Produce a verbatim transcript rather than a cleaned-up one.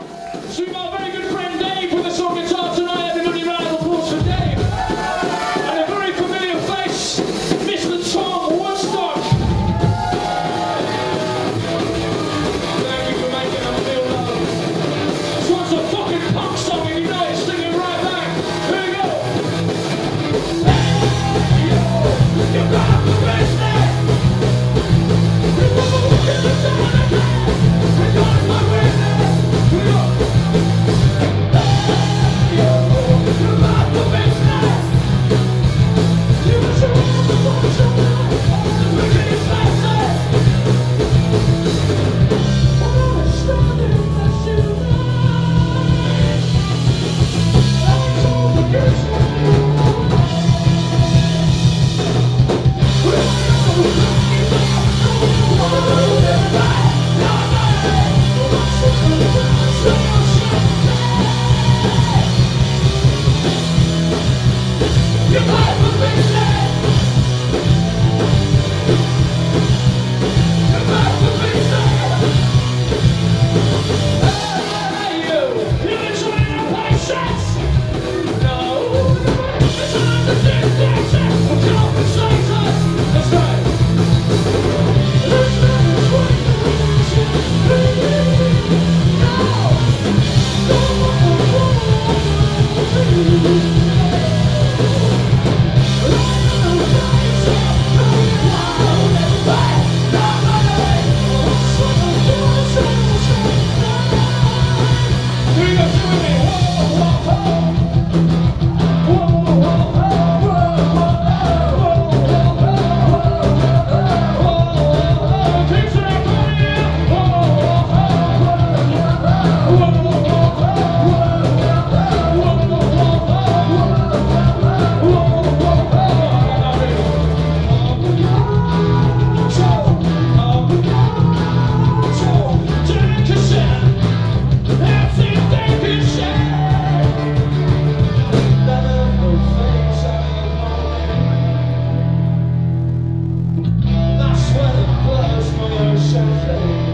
See my very good friend Dave with us on guitar tonight. Everybody round of applause for Dave. And a very familiar face, Mister Tom Woodstock. Thank you for making us feel loved. This one's a fucking punk song, and you know it's singing right back. Here we go. Hey, yo, you got the business. You want to look at the time again. We're going to my witness. We go. That's when it blows my ocean.